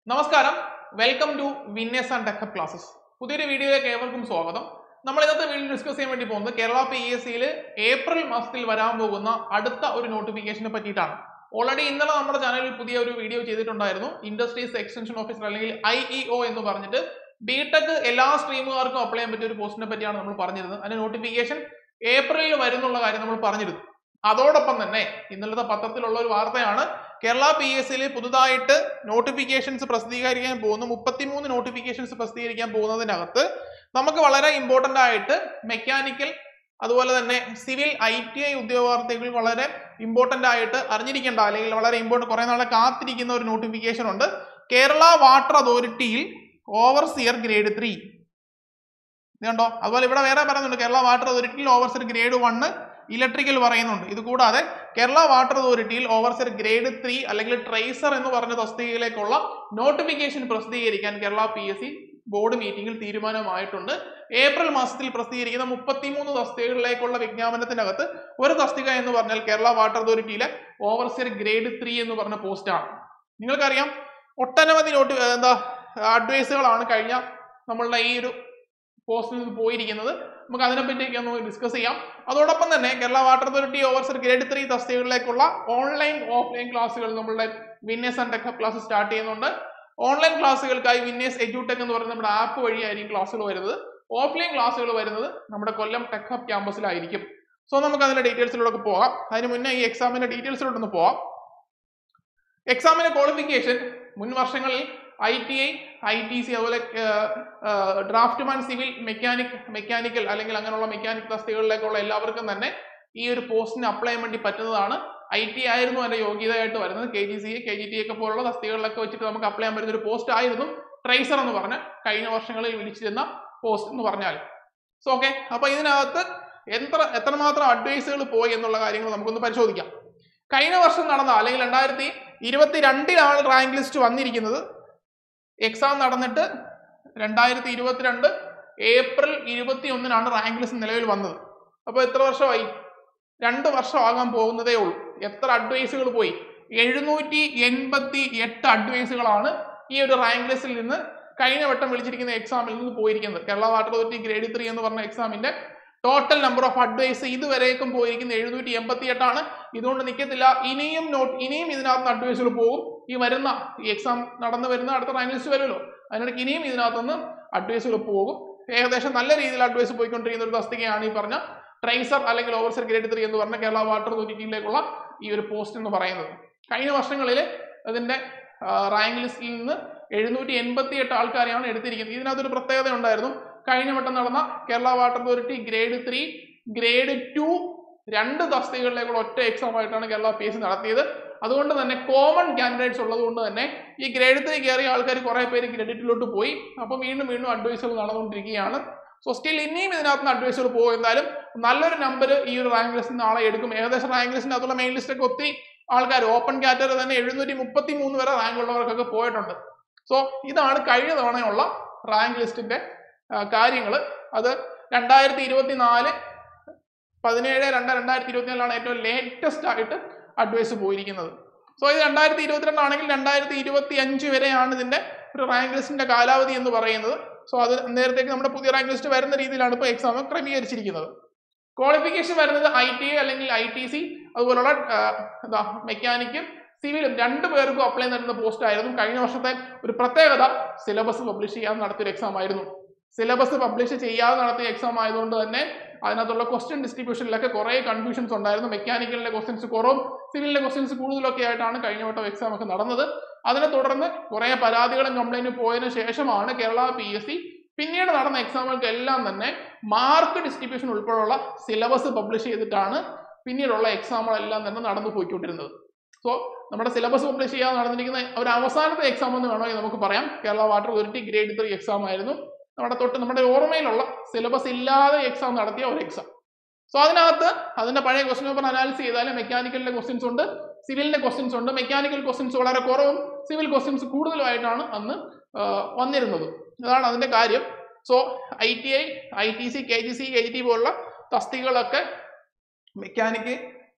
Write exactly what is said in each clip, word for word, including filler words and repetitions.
നമസ്കാരം, welcome to Winners and Tech Classes. പുതിയൊരു വീഡിയോയിലേക്ക് ഏവർക്കും സ്വാഗതം. നമ്മൾ ഇന്നത്തെ വീഡിയോ ഡിസ്കസ് ചെയ്യാൻ വേണ്ടി പോകുന്നത് കേരള പി എസ് സിയിൽ ഏപ്രിൽ മാസത്തിൽ വരാൻ പോകുന്ന അടുത്ത ഒരു നോട്ടിഫിക്കേഷനെ പറ്റിയിട്ടാണ്. ഓൾറെഡി ഇന്നലെ നമ്മുടെ ചാനലിൽ പുതിയ ഒരു വീഡിയോ ചെയ്തിട്ടുണ്ടായിരുന്നു. ഇൻഡസ്ട്രീസ് എക്സ്റ്റൻഷൻ ഓഫീസർ അല്ലെങ്കിൽ ഐ ഇ ഒ എന്ന് പറഞ്ഞിട്ട് ബിടെക് എല്ലാ സ്ട്രീമുകാർക്കും അപ്ലൈ ചെയ്യാൻ പറ്റിയ ഒരു പോസ്റ്റിനെ പറ്റിയാണ് നമ്മൾ പറഞ്ഞിരുന്നത്. അതിന്റെ നോട്ടിഫിക്കേഷൻ ഏപ്രിലിൽ വരുന്നുള്ള കാര്യം നമ്മൾ പറഞ്ഞിരുന്നു. അതോടൊപ്പം തന്നെ ഇന്നലത്തെ പത്രത്തിലുള്ള ഒരു വാർത്തയാണ്, കേരള പി എസ് സിയിൽ പുതുതായിട്ട് നോട്ടിഫിക്കേഷൻസ് പ്രസിദ്ധീകരിക്കാൻ പോകുന്നു. മുപ്പത്തിമൂന്ന് നോട്ടിഫിക്കേഷൻസ് പ്രസിദ്ധീകരിക്കാൻ പോകുന്നതിനകത്ത് നമുക്ക് വളരെ ഇമ്പോർട്ടന്റ് ആയിട്ട് മെക്കാനിക്കൽ അതുപോലെ തന്നെ സിവിൽ ഐ ടി ഐ ഉദ്യോഗാർത്ഥികൾ വളരെ ഇമ്പോർട്ടന്റ് ആയിട്ട് അറിഞ്ഞിരിക്കേണ്ട അല്ലെങ്കിൽ വളരെ ഇമ്പോർട്ടന്റ് കുറെ നാളെ കാത്തിരിക്കുന്ന ഒരു നോട്ടിഫിക്കേഷൻ ഉണ്ട്. കേരള വാട്ടർ അതോറിറ്റിയിൽ ഓവർസിയർ ഗ്രേഡ് ത്രീ ഇതുണ്ടോ. അതുപോലെ ഇവിടെ വേറെ പറയുന്നുണ്ട്, കേരള വാട്ടർ അതോറിറ്റിയിൽ ഓവർസിയർ ഗ്രേഡ് വണ്ണ് ഇലക്ട്രിക്കൽ പറയുന്നുണ്ട്. ഇത് കൂടാതെ കേരള വാട്ടർ അതോറിറ്റിയിൽ ഓവർസിയർ ഗ്രേഡ് ത്രീ അല്ലെങ്കിൽ ട്രേസർ എന്ന് പറഞ്ഞ തസ്തികയിലേക്കുള്ള നോട്ടിഫിക്കേഷൻ പ്രസിദ്ധീകരിക്കാൻ Kerala P S C board മീറ്റിംഗിൽ തീരുമാനമായിട്ടുണ്ട്. ഏപ്രിൽ മാസത്തിൽ പ്രസിദ്ധീകരിക്കുന്ന മുപ്പത്തിമൂന്ന് തസ്തികകളിലേക്കുള്ള വിജ്ഞാപനത്തിനകത്ത് ഒരു തസ്തിക എന്ന് പറഞ്ഞാൽ കേരള വാട്ടർ അതോറിറ്റിയിലെ ഓവർസിയർ ഗ്രേഡ് ത്രീ എന്ന് പറഞ്ഞ പോസ്റ്റാണ്. നിങ്ങൾക്കറിയാം, ഒട്ടനവധി നോട്ടി എന്താ അഡ്വൈസുകളാണ് കഴിഞ്ഞ നമ്മളുടെ ഈ ഒരു പോസ്റ്റിൽ നിന്ന് പോയിരിക്കുന്നത്. നമുക്ക് അതിനെപ്പറ്റിയൊക്കെ ഒന്ന് ഡിസ്കസ് ചെയ്യാം. അതോടൊപ്പം തന്നെ Kerala water authority overseer grade three തസ്തികകളിലേക്കുള്ള ഓൺലൈൻ ഓഫ്ലൈൻ ക്ലാസ്സുകൾ നമ്മളുടെ Winners and Tech class start ചെയ്യുന്നുണ്ട്. ഓൺലൈൻ ക്ലാസ്സുകൾക്കായി വിന്നേഴ്സ് എഡ്യൂടെക് എന്ന് പറയുന്ന നമ്മുടെ ആപ്പ് വഴിയായിരിക്കും ക്ലാസ്സുകൾ വരുന്നത്. ഓഫ്ലൈൻ ക്ലാസ്സുകൾ വരുന്നത് നമ്മുടെ കൊല്ലം ടെക് ഹബ് ക്യാമ്പസിലായിരിക്കും. സോ നമുക്ക് അതിന്റെ ഡീറ്റെയിൽസിലൂടെ പോകാം. അതിന് മുന്നേ ഈ എക്സാമിന്റെ ഡീറ്റെയിൽസിലോട്ടൊന്ന് പോവാം. എക്സാമിന്റെ ക്വാളിഫിക്കേഷൻ മുൻ വർഷങ്ങളിൽ I T I I T C അതുപോലെ ഡ്രാഫ്റ്റ്മാൻ സിവിൽ മെക്കാനിക് മെക്കാനിക്കൽ അല്ലെങ്കിൽ അങ്ങനെയുള്ള മെക്കാനിക് തസ്തികകളിലേക്കുള്ള എല്ലാവർക്കും തന്നെ ഈ ഒരു പോസ്റ്റിന് അപ്ലൈ ചെയ്യാൻ വേണ്ടി പറ്റുന്നതാണ്. ഐ ടി ആയിരുന്നു അതിന്റെ യോഗ്യതയായിട്ട് വരുന്നത്. K G C K G T ഒക്കെ പോലുള്ള തസ്തികകളിലൊക്കെ വെച്ചിട്ട് നമുക്ക് അപ്ലൈ ചെയ്യാൻ പറ്റുന്ന ഒരു പോസ്റ്റ് ആയിരുന്നു ട്രേസർ എന്ന് പറഞ്ഞ കഴിഞ്ഞ വർഷങ്ങളിൽ വിളിച്ചിരുന്ന പോസ്റ്റ് എന്ന് പറഞ്ഞാൽ. സോ ഓക്കെ, അപ്പൊ ഇതിനകത്ത് എത്ര എത്രമാത്രം അഡ്വൈസുകൾ പോയി എന്നുള്ള കാര്യങ്ങൾ നമുക്കൊന്ന് പരിശോധിക്കാം. കഴിഞ്ഞ വർഷം നടന്ന അല്ലെങ്കിൽ രണ്ടായിരത്തി ഇരുപത്തി രണ്ടിലാണ് റാങ്ക് ലിസ്റ്റ് വന്നിരിക്കുന്നത്. എക്സാം നടന്നിട്ട് രണ്ടായിരത്തി ഇരുപത്തിരണ്ട് ഏപ്രിൽ ഇരുപത്തി ഒന്നിനാണ് റാങ്ക് ലിസ്റ്റ് നിലവിൽ വന്നത്. അപ്പോൾ എത്ര വർഷമായി? രണ്ട് വർഷം ആകാൻ പോകുന്നതേ ഉള്ളൂ. എത്ര അഡ്വൈസുകൾ പോയി? എഴുന്നൂറ്റി എൺപത്തി എട്ട് അഡ്വൈസുകളാണ് ഈ ഒരു റാങ്ക് ലിസ്റ്റിൽ നിന്ന് കഴിഞ്ഞ വട്ടം വിളിച്ചിരിക്കുന്ന എക്സാമിൽ നിന്ന് പോയിരിക്കുന്നത്. Kerala water authority grade three എന്ന് പറഞ്ഞ എക്സാമിന്റെ ടോട്ടൽ നമ്പർ ഓഫ് അഡ്വൈസ് ഇതുവരേക്കും പോയിരിക്കുന്ന എഴുന്നൂറ്റി എൺപത്തി എട്ടാണ്. ഇതുകൊണ്ട് നിൽക്കത്തില്ല, ഇനിയും നോട്ട് ഇനിയും ഇതിനകത്ത് അഡ്വൈസുകൾ പോകും. ഈ വരുന്ന ഈ എക്സാം നടന്നു വരുന്ന അടുത്ത റാങ്ക് ലിസ്റ്റ് വരുമല്ലോ, അതിനിടയ്ക്ക് ഇനിയും ഇതിനകത്തുനിന്ന് അഡ്വൈസുകൾ പോകും. ഏകദേശം നല്ല രീതിയിൽ അഡ്വൈസ് പോയിക്കൊണ്ടിരിക്കുന്ന ഒരു തസ്തികയാണ് ഈ പറഞ്ഞ ട്രേസർ അല്ലെങ്കിൽ ഓവർസിയർ ഗ്രേഡ് ത്രീ എന്ന് പറഞ്ഞ കേരള വാട്ടർ അതോറിറ്റിയിലേക്കുള്ള ഈ ഒരു പോസ്റ്റ് എന്ന് പറയുന്നത്. കഴിഞ്ഞ വർഷങ്ങളിൽ അതിന്റെ റാങ്ക് ലിസ്റ്റിൽ നിന്ന് എഴുന്നൂറ്റി എൺപത്തി എട്ട് ആൾക്കാരെയാണ് എടുത്തിരിക്കുന്നത്. ഇതിനകത്തൊരു പ്രത്യേകത ഉണ്ടായിരുന്നു. കഴിഞ്ഞ വട്ടം നടന്ന Kerala water authority grade three grade two രണ്ട് തസ്തികകളിലേക്കുള്ള ഒറ്റ എക്സാം ആയിട്ടാണ് കേരള പി എസ് സി നടത്തിയത്. അതുകൊണ്ട് തന്നെ കോമൺ കാൻഡിഡേറ്റ്സ് ഉള്ളത് കൊണ്ട് തന്നെ ഈ ഗ്രേഡ് ത്രീ കയറിയ ആൾക്കാർ കുറെ പേര് ക്രെഡിറ്റിലോട്ട് പോയി. അപ്പം വീണ്ടും വീണ്ടും അഡ്വൈസുകൾ നടന്നുകൊണ്ടിരിക്കുകയാണ്. സോ സ്റ്റിൽ ഇനിയും ഇതിനകത്ത് നിന്ന് അഡ്വൈസുകൾ പോകും. എന്തായാലും നല്ലൊരു നമ്പർ ഈ ഒരു റാങ്ക് ലിസ്റ്റ് നാളെ എടുക്കും. ഏകദേശം റാങ്ക് ലിസ്റ്റിന്റെ അകത്തുള്ള മെയിൻ ലിസ്റ്റൊക്കെ ഒത്തിരി ആൾക്കാർ ഓപ്പൺ കാറ്റഗറി തന്നെ എഴുന്നൂറ്റി മുപ്പത്തി മൂന്ന് വരെ റാങ്ക് ഉള്ളവർക്കൊക്കെ പോയിട്ടുണ്ട്. സോ ഇതാണ് കഴിഞ്ഞ തവണയുള്ള റാങ്ക് ലിസ്റ്റിന്റെ കാര്യങ്ങൾ. അത് രണ്ടായിരത്തി ഇരുപത്തി നാല് പതിനേഴ് രണ്ട് രണ്ടായിരത്തി ഇരുപത്തി നാലിലാണ് ഏറ്റവും ലേറ്റസ്റ്റ് ആയിട്ട് അഡ്വൈസ് പോയിരിക്കുന്നത്. സോ ഇത് രണ്ടായിരത്തി ഇരുപത്തിരണ്ടാണെങ്കിൽ രണ്ടായിരത്തി ഇരുപത്തി അഞ്ച് വരെയാണ് ഇതിന്റെ ഒരു റാങ്ക് ലിസ്റ്റിന്റെ കാലാവധി എന്ന് പറയുന്നത്. സോ അത് നേരത്തേക്ക് നമ്മുടെ പുതിയ റാങ്ക് ലിസ്റ്റ് വരുന്ന രീതിയിലാണ് ഇപ്പോൾ എക്സാം ക്രമീകരിച്ചിരിക്കുന്നത്. ക്വാളിഫിക്കേഷൻ വരുന്നത് ഐ ടി ഐ അല്ലെങ്കിൽ ഐ ടി സി അതുപോലുള്ള എന്താ മെക്കാനിക്കും സിവിലും രണ്ടു പേർക്കും അപ്ലൈ ചെയ്യുന്ന പോസ്റ്റ് ആയിരുന്നു. കഴിഞ്ഞ വർഷത്തെ ഒരു പ്രത്യേകത സിലബസ് പബ്ലിഷ് ചെയ്യാൻ നടത്തിയൊരു എക്സാം ആയിരുന്നു. സിലബസ് പബ്ലിഷ് ചെയ്യാതെ നടത്തിയ എക്സാം ആയതുകൊണ്ട് തന്നെ അതിനകത്തുള്ള ക്വസ്റ്റ്യൻ ഡിസ്ട്രിബ്യൂഷനിലൊക്കെ കുറേ കൺഫ്യൂഷൻസ് ഉണ്ടായിരുന്നു. മെക്കാനിക്കലിലെ ക്വസ്റ്റ്യൻസ് കുറവും സിവിലിലെ ക്വസ്റ്റ്യൻസ് കൂടുതലൊക്കെ ആയിട്ടാണ് കഴിഞ്ഞ വട്ടം എക്സാം ഒക്കെ നടന്നത്. അതിനെ തുടർന്ന് കുറേ പരാതികളും കംപ്ലൈന്റും പോയതിനു ശേഷമാണ് കേരള പി എസ് സി പിന്നീട് നടന്ന എക്സാമുകൾക്ക് എല്ലാം തന്നെ മാർക്ക് ഡിസ്ട്രിബ്യൂഷൻ ഉൾപ്പെടെയുള്ള സിലബസ് പബ്ലിഷ് ചെയ്തിട്ടാണ് പിന്നീടുള്ള എക്സാമുകളെല്ലാം തന്നെ നടന്നു പോയിക്കൊണ്ടിരുന്നത്. സോ നമ്മുടെ സിലബസ് പബ്ലിഷ് ചെയ്യാതെ നടന്നിരിക്കുന്ന ഒരു അവസാനത്തെ എക്സാം എന്ന് വേണമെങ്കിൽ നമുക്ക് പറയാം Kerala water authority grade three exam ആയിരുന്നു. നമ്മുടെ തൊട്ട് നമ്മുടെ ഓർമ്മയിലുള്ള സിലബസ് ഇല്ലാതെ എക്സാം നടത്തിയ ഒരു എക്സാം. സോ അതിനകത്ത് അതിന്റെ പഴയ ക്വസ്റ്റ്യൻ പേപ്പർ അനാലിസിസ് ചെയ്താൽ മെക്കാനിക്കലിന്റെ ക്വസ്റ്റ്യൻസ് ഉണ്ട്, സിവിലിന്റെ ക്വസ്റ്റ്യൻസ് ഉണ്ട്. മെക്കാനിക്കൽ ക്വസ്റ്റ്യൻസ് വളരെ കുറവും സിവിൽ ക്വസ്റ്റ്യൻസ് കൂടുതലുമായിട്ടാണ് അന്ന് വന്നിരുന്നത്. അതാണ് അതിന്റെ കാര്യം. So I T I I T C K G C K G T പോലുള്ള തസ്തികകളൊക്കെ മെക്കാനിക്ക്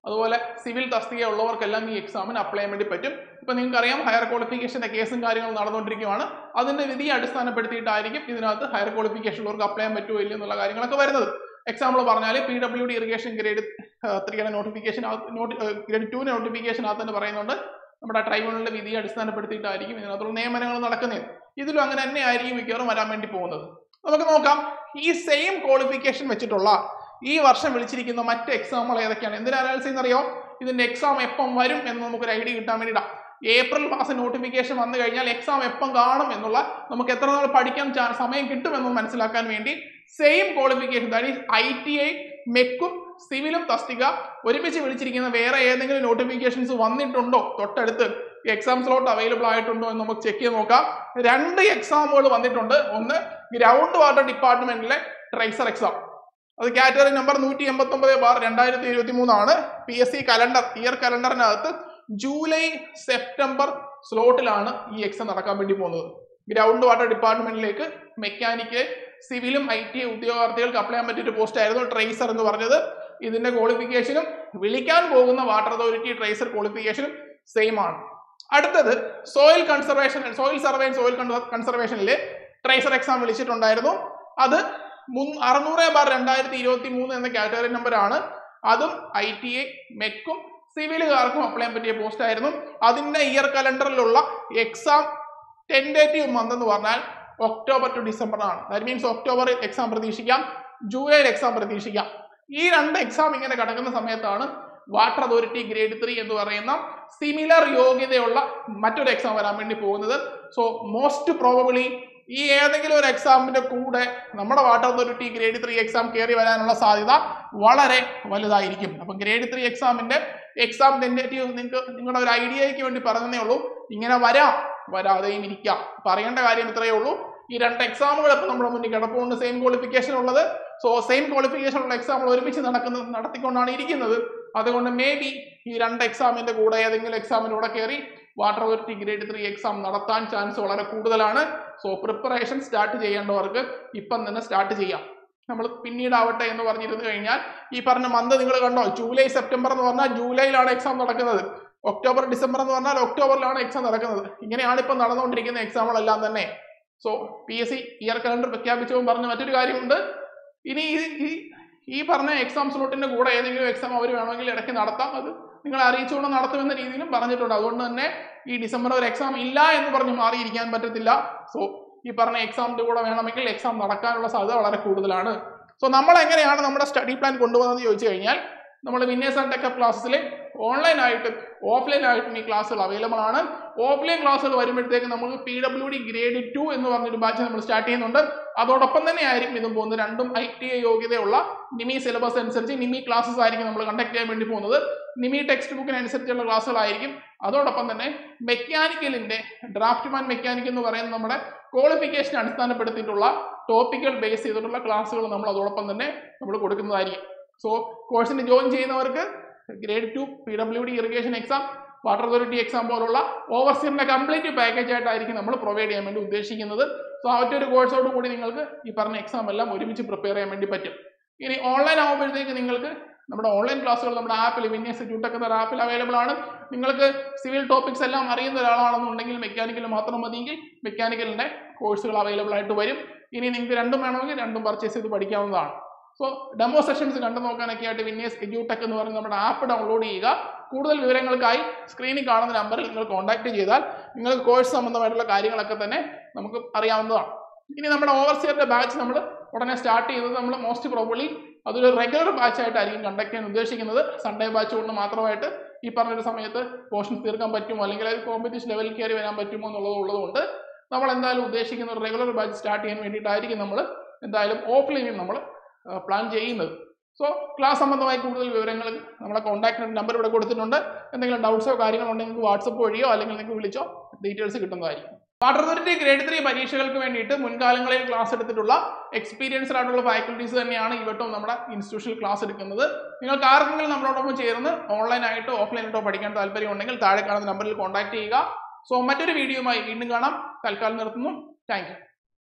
അതുപോലെ സിവിൽ തസ്തിക ഉള്ളവർക്കെല്ലാം ഈ എക്സാമിന് അപ്ലൈ ചെയ്യാൻ വേണ്ടി പറ്റും. ഇപ്പം നിങ്ങൾക്കറിയാം ഹയർ ക്വാളിഫിക്കേഷൻ്റെ കേസും കാര്യങ്ങളും നടന്നുകൊണ്ടിരിക്കുകയാണ്. അതിൻ്റെ വിധിയെ അടിസ്ഥാനപ്പെടുത്തിയിട്ടായിരിക്കും ഇതിനകത്ത് ഹയർ ക്വാളിഫിക്കേഷൻ ഉള്ളവർക്ക് അപ്ലൈ ചെയ്യാൻ പറ്റുമോ ഇല്ല എന്നുള്ള കാര്യങ്ങളൊക്കെ വരുന്നത്. എക്സാമ്പിൾ പറഞ്ഞാൽ P W D irrigation grade ത്രീയുടെ നോട്ടിഫിക്കേഷൻ നോട്ടി ഗ്രേഡ് ടുവിൻ്റെ നോട്ടിഫിക്കേഷനകത്ത് തന്നെ പറയുന്നുണ്ട് നമ്മുടെ ട്രൈബ്യൂണലിന്റെ വിധിയെ അടിസ്ഥാനപ്പെടുത്തിയിട്ടായിരിക്കും ഇതിനകത്തുള്ള നിയമനങ്ങൾ നടക്കുന്നത്. ഇതിലും അങ്ങനെ തന്നെ ആയിരിക്കും മിക്കവാറും വരാൻ വേണ്ടി പോകുന്നത്. നമുക്ക് നോക്കാം ഈ സെയിം ക്വാളിഫിക്കേഷൻ വെച്ചിട്ടുള്ള ഈ വർഷം വിളിച്ചിരിക്കുന്ന മറ്റ് എക്സാമുകൾ ഏതൊക്കെയാണ്. എന്തിനാ അനാലിസിസ് എന്നറിയോ? ഇതിന്റെ എക്സാം എപ്പം വരും എന്ന് നമുക്കൊരു ഐഡിയ കിട്ടാൻ വേണ്ടിയിട്ടാണ്. ഏപ്രിൽ മാസം നോട്ടിഫിക്കേഷൻ വന്നു കഴിഞ്ഞാൽ എക്സാം എപ്പം കാണും എന്നുള്ള നമുക്ക് എത്ര നാൾ പഠിക്കാൻ സമയം കിട്ടുമെന്ന് മനസ്സിലാക്കാൻ വേണ്ടി same qualification that is I T I മെക്കും സിവിലും തസ്തിക ഒരുമിച്ച് വിളിച്ചിരിക്കുന്ന വേറെ ഏതെങ്കിലും നോട്ടിഫിക്കേഷൻസ് വന്നിട്ടുണ്ടോ, തൊട്ടടുത്ത് എക്സാം സ്ലോട്ട് അവൈലബിൾ ആയിട്ടുണ്ടോ എന്ന് നമുക്ക് ചെക്ക് ചെയ്ത് നോക്കാം. രണ്ട് എക്സാമുകൾ വന്നിട്ടുണ്ട്. ഒന്ന് ഗ്രൗണ്ട് വാട്ടർ ഡിപ്പാർട്ട്മെന്റിലെ ട്രൈസർ എക്സാം, അത് കാറ്റഗറി നമ്പർ നൂറ്റി എൺപത്തി ഒമ്പത് ബാർ രണ്ടായിരത്തി ഇരുപത്തി മൂന്നാണ്. P S C calendar year കലണ്ടറിനകത്ത് ജൂലൈ സെപ്റ്റംബർ സ്ലോട്ടിലാണ് ഈ എക്സാം നടക്കാൻ വേണ്ടി പോകുന്നത്. ഗ്രൗണ്ട് വാട്ടർ ഡിപ്പാർട്ട്മെന്റിലേക്ക് മെക്കാനിക്ക് സിവിലും ഐ ടി ഉദ്യോഗാർത്ഥികൾക്ക് അപ്ലൈ ചെയ്യാൻ പറ്റിയൊരു പോസ്റ്റ് ആയിരുന്നു ട്രൈസർ എന്ന് പറഞ്ഞത്. ഇതിന്റെ ക്വാളിഫിക്കേഷനും വിളിക്കാൻ പോകുന്ന വാട്ടർ അതോറിറ്റി ട്രൈസർ ക്വാളിഫിക്കേഷനും സെയിം ആണ്. അടുത്തത് soil conservation soil survey and soil കൺസർവേഷനിലെ ട്രൈസർ എക്സാം വിളിച്ചിട്ടുണ്ടായിരുന്നു. അത് അറുന്നൂറ് ബാർ രണ്ടായിരത്തി ഇരുപത്തി മൂന്ന് എന്ന കാറ്റഗറി നമ്പർ ആണ്. അതും ഐ ടി ഐ മെക്കും സിവിലുകാർക്കും അപ്ലൈ ചെയ്യാൻ പറ്റിയ പോസ്റ്റ് ആയിരുന്നു. അതിന്റെ ഇയർ കലണ്ടറിലുള്ള എക്സാം ടെൻഡേറ്റീവ് മന്ത് എന്ന് പറഞ്ഞാൽ ഒക്ടോബർ ടു ഡിസംബർ ആണ്. ദാറ്റ് മീൻസ് ഒക്ടോബറിൽ എക്സാം പ്രതീക്ഷിക്കാം, ജൂലൈയിൽ എക്സാം പ്രതീക്ഷിക്കാം. ഈ രണ്ട് എക്സാം ഇങ്ങനെ കിടക്കുന്ന സമയത്താണ് വാട്ടർ അതോറിറ്റി ഗ്രേഡ് ത്രീ എന്ന് പറയുന്ന സിമിലർ യോഗ്യതയുള്ള മറ്റൊരു എക്സാം വരാൻ വേണ്ടി പോകുന്നത്. സോ മോസ്റ്റ് പ്രോബബിളി ഈ ഏതെങ്കിലും ഒരു എക്സാമിന്റെ കൂടെ നമ്മുടെ water authority grade three exam കയറി വരാനുള്ള സാധ്യത വളരെ വലുതായിരിക്കും. അപ്പം ഗ്രേഡ് ത്രീ എക്സാമിന്റെ എക്സാം ടെൻഡേറ്റീവ് നിങ്ങൾക്ക് നിങ്ങളുടെ ഒരു ഐഡിയയ്ക്ക് വേണ്ടി പറഞ്ഞതേ ഉള്ളൂ. ഇങ്ങനെ വരാം, വരാതെയും ഇരിക്കാം. പറയേണ്ട കാര്യം ഇത്രയേ ഉള്ളൂ. ഈ രണ്ട് എക്സാമുകൾ ഇപ്പം നമ്മുടെ മുന്നിൽ കിടപ്പുണ്ട്, സെയിം ക്വാളിഫിക്കേഷൻ ഉള്ളത്. സോ സെയിം ക്വാളിഫിക്കേഷൻ ഉള്ള എക്സാമുകൾ ഒരുമിച്ച് നടക്കുന്നത് നടത്തിക്കൊണ്ടാണ് ഇരിക്കുന്നത്. അതുകൊണ്ട് മേ ബി ഈ രണ്ട് എക്സാമിന്റെ കൂടെ ഏതെങ്കിലും എക്സാമിന്റെ കൂടെ കയറി water authority grade three exam നടത്താൻ ചാൻസ് വളരെ കൂടുതലാണ്. സോ പ്രിപ്പറേഷൻ സ്റ്റാർട്ട് ചെയ്യേണ്ടവർക്ക് ഇപ്പം തന്നെ സ്റ്റാർട്ട് ചെയ്യാം. നമ്മൾ പിന്നീടാവട്ടെ എന്ന് പറഞ്ഞിരുന്നു കഴിഞ്ഞാൽ ഈ പറഞ്ഞ മന്ത് നിങ്ങൾ കണ്ടോ, ജൂലൈ സെപ്റ്റംബർ എന്ന് പറഞ്ഞാൽ ജൂലൈയിലാണ് എക്സാം നടക്കുന്നത്, ഒക്ടോബർ ഡിസംബർ എന്ന് പറഞ്ഞാൽ ഒക്ടോബറിലാണ് എക്സാം നടക്കുന്നത്. ഇങ്ങനെയാണ് ഇപ്പം നടന്നുകൊണ്ടിരിക്കുന്ന എക്സാമുകളെല്ലാം തന്നെ. So P S C year calendar പ്രഖ്യാപിച്ചവും പറഞ്ഞ മറ്റൊരു കാര്യമുണ്ട്, ഇനി ഈ ഈ പറഞ്ഞ എക്സാം സ്ലോട്ടിന്റെ കൂടെ ഏതെങ്കിലും എക്സാം അവർ വേണമെങ്കിൽ ഇടയ്ക്ക് നടത്താം, അത് നിങ്ങളെ അറിയിച്ചുകൊണ്ട് നടത്തുമെന്ന രീതിയിലും പറഞ്ഞിട്ടുണ്ട്. അതുകൊണ്ട് തന്നെ ഈ ഡിസംബർ ഒരു എക്സാം ഇല്ല എന്ന് പറഞ്ഞ് മാറിയിരിക്കാൻ പറ്റത്തില്ല. സോ ഈ പറഞ്ഞ എക്സാമിന്റെ കൂടെ വേണമെങ്കിൽ എക്സാം നടക്കാനുള്ള സാധ്യത വളരെ കൂടുതലാണ്. സോ നമ്മൾ എങ്ങനെയാണ് നമ്മുടെ സ്റ്റഡി പ്ലാൻ കൊണ്ടുപോകുന്നത് ചോദിച്ചു കഴിഞ്ഞാൽ നമ്മൾ വിന്നേഴ്സ് ആൻഡ് ടെക് ക്ലാസ്സിൽ ഓൺലൈൻ ആയിട്ടും ഓഫ്ലൈൻ ആയിട്ടും ഈ ക്ലാസ്സുകൾ അവൈലബിൾ ആണ്. ഓഫ്ലൈൻ ക്ലാസ്സുകൾ വരുമ്പോഴത്തേക്ക് നമുക്ക് P W D grade two എന്ന് പറഞ്ഞൊരു ബാച്ച് നമ്മൾ സ്റ്റാർട്ട് ചെയ്യുന്നുണ്ട്. അതോടൊപ്പം തന്നെ ആയിരിക്കും ഇതും പോകുന്നത്. രണ്ടും ഐ ടി ഐ യോഗ്യതയുള്ള നിമി സിലബസ് അനുസരിച്ച് നിമി ക്ലാസ്സസ് ആയിരിക്കും നമ്മൾ കണ്ടക്ട് ചെയ്യാൻ വേണ്ടി പോകുന്നത്. നിമി ടെക്സ്റ്റ് ബുക്കിനനുസരിച്ചുള്ള ക്ലാസ്സുകളായിരിക്കും. അതോടൊപ്പം തന്നെ മെക്കാനിക്കലിന്റെ ഡ്രാഫ്റ്റ്മാൻ മെക്കാനിക് എന്ന് പറയുന്ന നമ്മുടെ ക്വാളിഫിക്കേഷൻ അടിസ്ഥാനപ്പെടുത്തിയിട്ടുള്ള ടോപ്പിക്കൽ ബേസ് ചെയ്തിട്ടുള്ള ക്ലാസ്സുകൾ നമ്മൾ അതോടൊപ്പം തന്നെ നമ്മൾ കൊടുക്കുന്നതായിരിക്കും. സോ കോഴ്സിന് ജോയിൻ ചെയ്യുന്നവർക്ക് grade two P W D irrigation exam, water authority exam പോലുള്ള ഓവർസിയറിന്റെ കംപ്ലീറ്റ് പാക്കേജ് ആയിട്ടായിരിക്കും നമ്മൾ പ്രൊവൈഡ് ചെയ്യാൻ വേണ്ടി ഉദ്ദേശിക്കുന്നത്. സോ ആ ഒറ്റൊരു കോഴ്സോട് കൂടി നിങ്ങൾക്ക് ഈ പറഞ്ഞ എക്സാം എല്ലാം ഒരുമിച്ച് പ്രിപ്പയർ ചെയ്യാൻ വേണ്ടി പറ്റും. ഇനി ഓൺലൈൻ ആകുമ്പോഴത്തേക്ക് നിങ്ങൾക്ക് നമ്മുടെ ഓൺലൈൻ ക്ലാസ്സുകൾ നമ്മുടെ ആപ്പിൽ വിന്യാസ് ട്യൂട്ടക് എന്ന ആപ്പിൽ അവൈലബിൾ ആണ്. നിങ്ങൾക്ക് സിവിൽ ടോപ്പിക്സ് എല്ലാം അറിയുന്ന ഒരാളാണെന്നുണ്ടെങ്കിൽ മെക്കാനിക്കൽ മാത്രം മതിയെങ്കിൽ മെക്കാനിക്കലിന്റെ കോഴ്സുകൾ അവൈലബിൾ ആയിട്ട് വരും. ഇനി നിങ്ങൾക്ക് രണ്ടും വേണമെങ്കിൽ രണ്ടും പർച്ചേസ് ചെയ്ത് പഠിക്കാവുന്നതാണ്. സോ ഡെമോ സെഷൻസ് കണ്ടു നോക്കാനൊക്കെ ആയിട്ട് വിന്യാസ് എഡ്യൂടെക് എന്ന് പറയുന്ന നമ്മുടെ ആപ്പ് ഡൗൺലോഡ് ചെയ്യുക. കൂടുതൽ വിവരങ്ങൾക്കായി സ്ക്രീനിൽ കാണുന്ന നമ്പറിൽ നിങ്ങൾ കോൺടാക്ട് ചെയ്താൽ നിങ്ങൾക്ക് കോഴ്സ് സംബന്ധമായിട്ടുള്ള കാര്യങ്ങളൊക്കെ തന്നെ നമുക്ക് അറിയാവുന്നതാണ്. ഇനി നമ്മുടെ ഓവർസിയറിന്റെ ബാച്ച് നമ്മൾ ഉടനെ സ്റ്റാർട്ട് ചെയ്തത് നമ്മൾ മോസ്റ്റ് പ്രോബബ്ലി അതൊരു റെഗുലർ ബാച്ച് ആയിട്ടായിരിക്കും കണ്ടക്ട് ചെയ്യാൻ ഉദ്ദേശിക്കുന്നത്. സൺഡേ ബാച്ച് കൊണ്ട് മാത്രമായിട്ട് ഈ പറഞ്ഞൊരു സമയത്ത് പോർഷൻസ് തീർക്കാൻ പറ്റുമോ അല്ലെങ്കിൽ അത് കോമ്പറ്റീഷൻ ലെവലിൽ കയറി വരാൻ പറ്റുമോ എന്നുള്ളത് ഉള്ളതുകൊണ്ട് നമ്മൾ എന്തായാലും ഉദ്ദേശിക്കുന്ന ഒരു റെഗുലർ ബാച്ച് സ്റ്റാർട്ട് ചെയ്യാൻ വേണ്ടിയിട്ടായിരിക്കും നമ്മൾ എന്തായാലും ഓഫ്ലൈനിൽ നമ്മൾ പ്ലാൻ ചെയ്യുന്നത്. സോ ക്ലാസ് സംബന്ധമായി കൂടുതൽ വിവരങ്ങൾ നമ്മളെ കോൺടാക്ട് നമ്പർ ഇവിടെ കൊടുത്തിട്ടുണ്ട്. എന്തെങ്കിലും ഡൗട്ട്സോ കാര്യങ്ങളോ ഉണ്ടെങ്കിൽ നിങ്ങൾക്ക് വാട്സപ്പ് വഴിയോ അല്ലെങ്കിൽ നിങ്ങൾക്ക് വിളിച്ചോ ഡീറ്റെയിൽസ് കിട്ടുന്നതായിരിക്കും. വാട്ടർ അതോറിറ്റി ഗ്രേഡ് ത്രീ പരീക്ഷകൾക്ക് വേണ്ടിയിട്ട് മുൻകാലങ്ങളിൽ ക്ലാസ് എടുത്തിട്ടുള്ള എക്സ്പീരിയൻസ്ഡ് ആയിട്ടുള്ള ഫാക്കൽറ്റീസ് തന്നെയാണ് ഇവട്ടും നമ്മുടെ ഇൻസ്റ്റിറ്റ്യൂഷനിൽ ക്ലാസ് എടുക്കുന്നത്. നിങ്ങൾക്ക് ആർക്കെങ്കിലും നമ്മളോടൊപ്പം ചേർന്ന് ഓൺലൈനായിട്ടോ ഓഫ്ലൈനായിട്ടോ പഠിക്കാൻ താല്പര്യം ഉണ്ടെങ്കിൽ താഴെ കാണുന്ന നമ്പറിൽ കോൺടാക്ട് ചെയ്യുക. സോ മറ്റൊരു വീഡിയോയുമായി വീണ്ടും കാണാം. തൽക്കാലം നിർത്തുന്നു. Thank U.